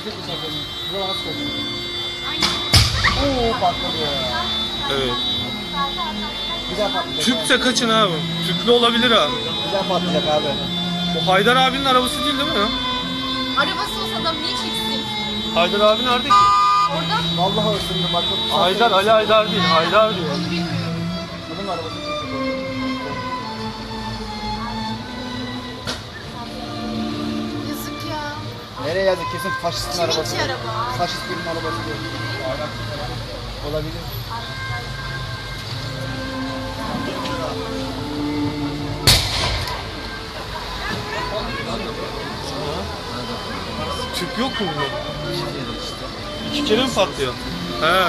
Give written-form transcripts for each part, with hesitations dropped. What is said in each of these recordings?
Oo patladı ya. Evet. Bir daha patlayacak. Tüpse kaçın abi. Tüplü olabilir ha. Bir daha patlayacak abi. O Haydar abinin arabası değil mi ya? Arabası olsa adam niye çeksin? Haydar abi nerede ki? Orada Vallahi ısındım bak. Çok Haydar, Ali Haydar değil. Haydar diyor. onu bilmiyorum. Bunun arabası çekecek. Yazık ya. Nereye yazık kesin faşistin Kimin arabası. ki araba? Faşist birinin arabası diyor. Olabilir. Tüp yok mu bunda? İki kere mi patlıyor? He.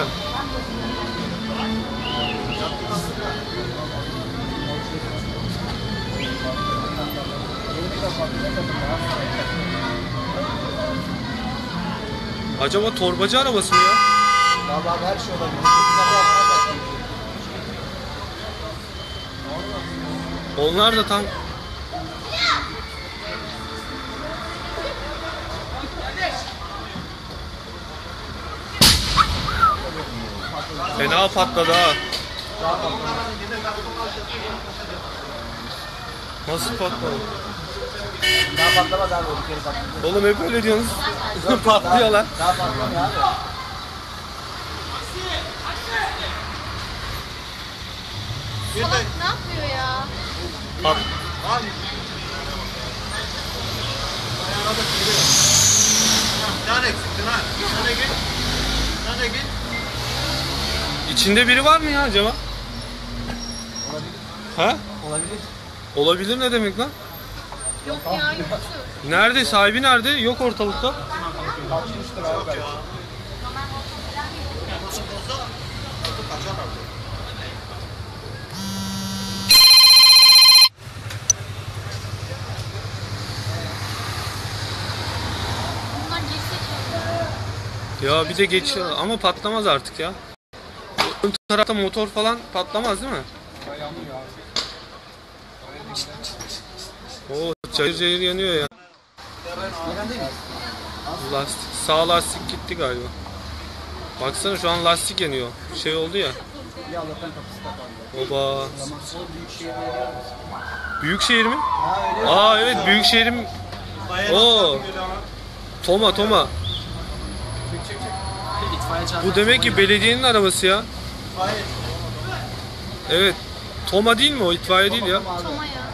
Acaba torbacı arabası mı ya? Vallahi her şey olabilir. Onlar da tam... Fena patladı ha. Nasıl patladı? Daha patlamaz abi o bir kere patladı. Oğlum hep öyle diyorsunuz. Patlıyor lan. Daha patlamıyor abi. Salak ne yapıyor ya? Pat. İçinde biri var mı ya acaba? Olabilir. Ha? Olabilir. Olabilir ne demek lan? Yok ya yoktu. Nerede? Sahibi nerede? Yok ortalıkta. Kaçmıştır abi belki. Bunlar geçse Ya bir de geçiyor ama patlamaz artık ya. Ön tarafta motor falan patlamaz değil mi? Oo, çayır çayır yanıyor ya. Lastik, sağ lastik gitti galiba. Baksana şu an lastik yanıyor. Şey oldu ya. Bir Allah'tan kapısı kapandı. Oba. Zaman sonra büyük şehirde yararız. Büyükşehir mi? Ha öyle. Aa evet Büyükşehir'im. Oo. Toma. Bu demek ki belediyenin arabası ya. Evet. Toma değil mi o? İtfaiye değil ya. Toma ya.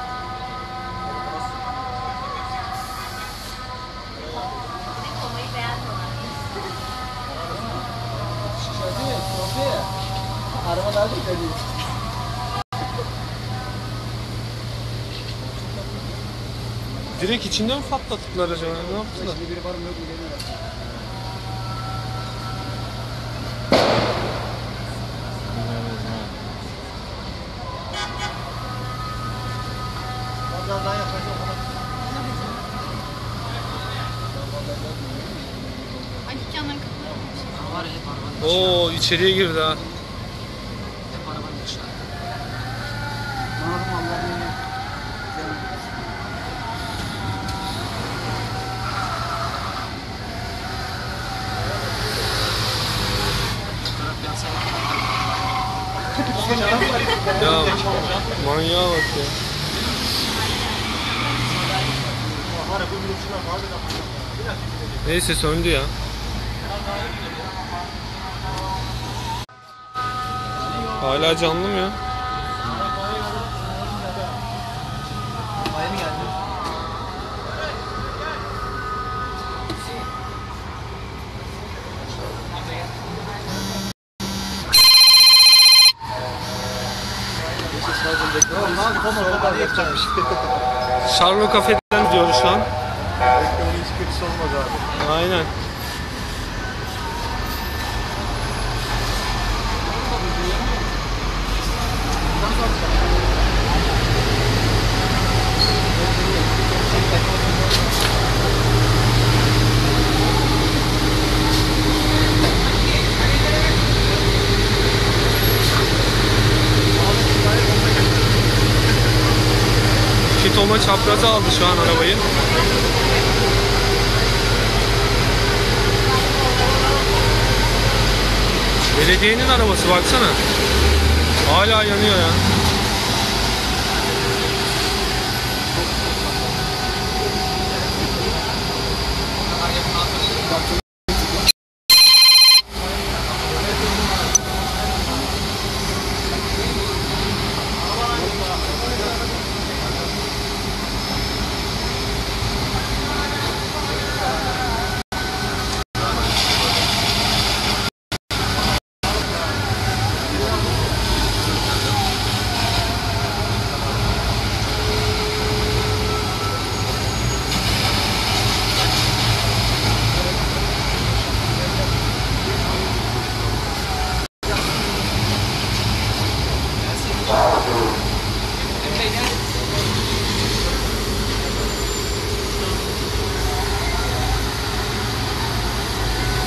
Sofi. Arabalar değil tabii. Direkt içinde mi patlattılar acaba? Ne yaptılar? Şimdi biri var mı yok mu bilmiyorum. Daha yapacağım. Ay dükkanların kapıları. Oo içeriye girdi ha. Anladım Allah'ım. Ya manyağa bak ya. Neyse söndü ya. Hala canlı mı ya? Aynı geldi. Charlo Cafe'den gidiyoruz şu an. Öyle hiç kötüsü olmaz abi. Aynen. Toma çapraza aldı şu an arabayı. Belediyenin arabası baksana. Hala yanıyor ya.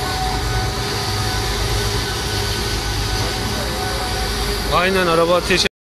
Aynen, araba ateş